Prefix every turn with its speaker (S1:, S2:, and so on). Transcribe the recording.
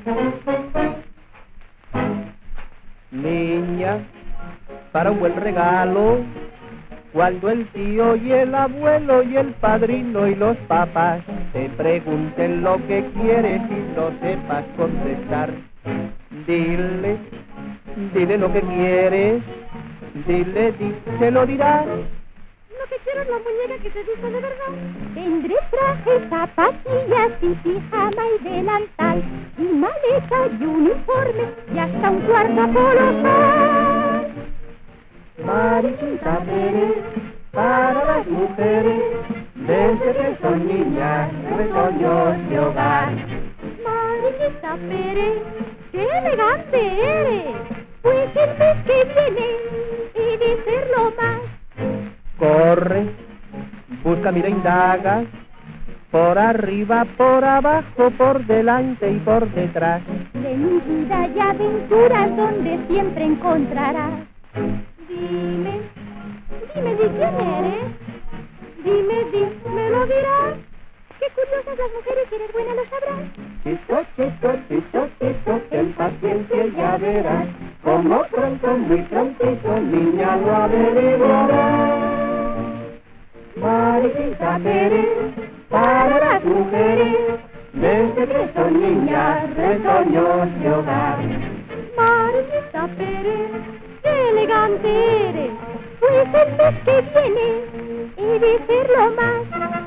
S1: Niña, para un buen regalo, cuando el tío y el abuelo y el padrino y los papás te pregunten lo que quieres y no sepas contestar, dile, dile lo que quieres, dile, se lo dirás.
S2: Lo que quiero es la muñeca que te dice de verdad. Tendré traje, zapatillas y pijama y delantal, y maleta y uniforme y hasta un cuarto colosal.
S1: Mariquita Pérez, para las mujeres, desde que son niñas, retoños de hogar.
S2: Mariquita Pérez, qué elegante eres, pues el mes que viene he de serlo más.
S1: Corre, busca, mira, indaga, por arriba, por abajo, por delante y por detrás.
S2: De mi vida y aventuras donde siempre encontrarás. Dime, dime de quién eres. Dime, me lo dirás. Qué curiosas las mujeres, si eres buena lo sabrás.
S1: Chisto, ten paciencia y ya verás, como pronto, muy prontito, niña, lo averiguarás. Mariquita Pérez, para las mujeres, desde que son niñas, retoños de hogar.
S2: Mariquita Pérez, qué elegante eres, pues el mes que viene he de serlo más.